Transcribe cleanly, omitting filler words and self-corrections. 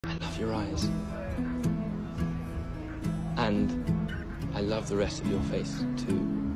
I love your eyes. And I love the rest of your face, too.